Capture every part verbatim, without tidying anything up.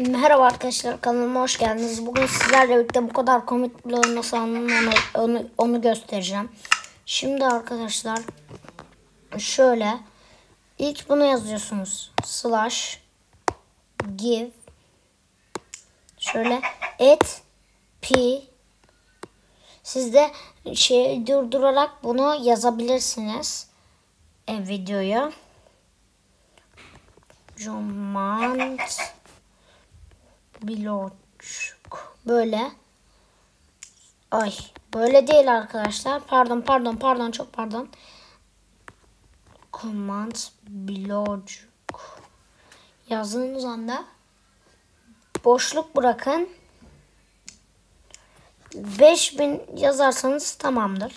Merhaba arkadaşlar, kanalıma hoş geldiniz. Bugün sizlerle birlikte bu kadar komik bir oyun nasıl alınır onu, onu, onu göstereceğim. Şimdi arkadaşlar şöyle ilk bunu yazıyorsunuz. Slash give şöyle et p siz de şey durdurarak bunu yazabilirsiniz e, videoya. Command Block böyle. Ay böyle değil arkadaşlar. Pardon pardon pardon çok pardon. Command Block yazdığınız anda boşluk bırakın. beş bin yazarsanız tamamdır.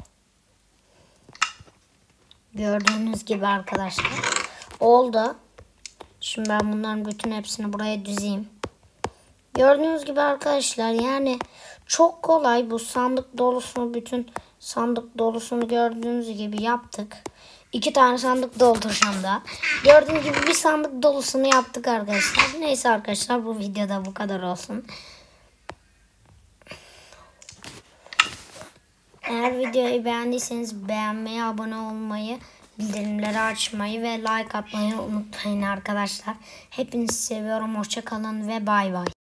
Gördüğünüz gibi arkadaşlar oldu. Şimdi ben bunların bütün hepsini buraya dizeyim. Gördüğünüz gibi arkadaşlar yani çok kolay, bu sandık dolusunu bütün sandık dolusunu gördüğünüz gibi yaptık. İki tane sandık dolduracağım da. Gördüğünüz gibi bir sandık dolusunu yaptık arkadaşlar. Neyse arkadaşlar, bu videoda bu kadar olsun. Eğer videoyu beğendiyseniz beğenmeyi, abone olmayı, bildirimleri açmayı ve like atmayı unutmayın arkadaşlar. Hepinizi seviyorum. Hoşça kalın ve bay bay.